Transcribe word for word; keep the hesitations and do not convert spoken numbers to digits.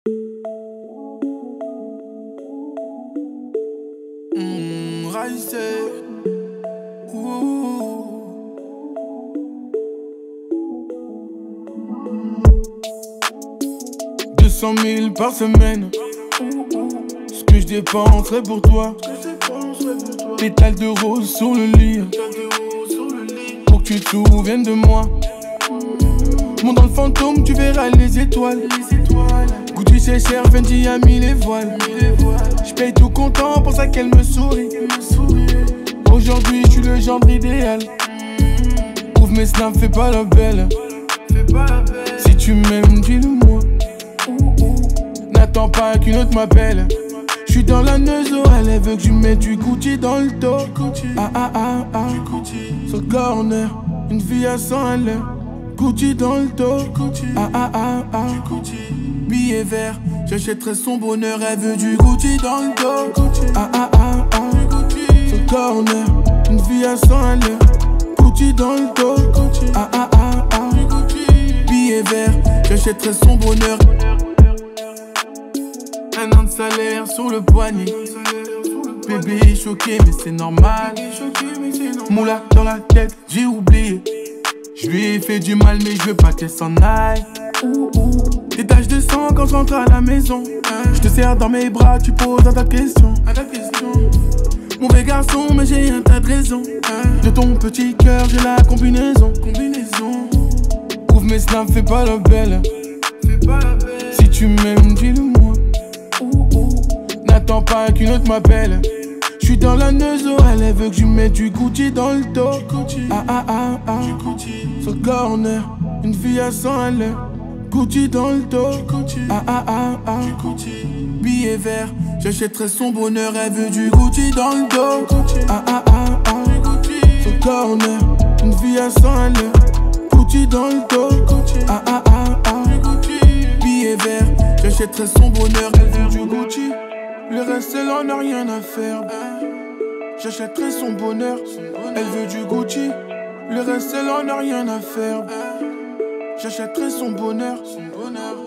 Mmh, Raissé. deux cent mille par semaine. Ce que je dépenserais pour toi. Pétales de rose sur le lit. Pour que tu te souviennes de moi. Monte dans le fantôme, tu verras les étoiles. Gucci c'est cher, Fendi a mis les voiles. J'paye tout content pour ça qu'elle me sourit. Aujourd'hui je suis le genre idéal. Ouvre mes snaps, fais pas la belle. Si tu m'aimes, dis-le moi. N'attends pas qu'une autre m'appelle. J'suis dans la neuzo, elle veut que je mette du Gucci dans le dos. Ah ah ah ah. Sur le corner, une vie à cent à l'heure. Gucci dans le dos. Ah ah ah ah. Billet vert, j'achèterai son bonheur. Elle veut du Gucci dans le dos. Ah ah ah ah. Sur le corner, une vie à cent à l'heure. Gucci dans le dos. Ah ah ah ah. Billet vert, j'achèterai son bonheur. Un an de salaire sur le poignet. Bébé est choqué mais c'est normal. Moula dans la tête, j'ai oublié. Je lui ai fait du mal mais je veux pas qu'elle s'en aille. Des taches de sang quand je rentre à la maison. Je te serre dans mes bras, tu poses à ta question. Mauvais garçon mais j'ai un tas de raisons. De ton petit cœur j'ai la combinaison. Ouvre mes snaps, fais pas la belle. Si tu m'aimes, dis-le moi. N'attends pas qu'une autre m'appelle. J'suis dans la neuzo, elle veut que je mette du Gucci dans le dos. Ah ah ah ah. Sur le corner, une vie à cent à l'heure. Gucci dans le dos. Ah ah ah ah. Billet vert, j'achèterai son bonheur. Elle veut du Gucci dans le dos. Ah ah ah ah. Sur le corner, une vie à cent à l'heure. Gucci dans le dos. Ah ah ah ah. Billet vert, j'achèterai son bonheur. Elle veut du Gucci. Le reste, elle en a rien à faire. J'achèterai son bonheur. Elle veut du Gucci. Le reste, elle en a rien à faire. J'achèterai son bonheur.